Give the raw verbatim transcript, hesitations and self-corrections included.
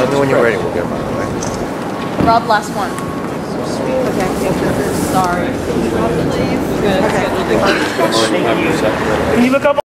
Tell me when you're ready, we'll get them out of the way. Rob, last one. Okay. Sorry. Okay. Can you look up?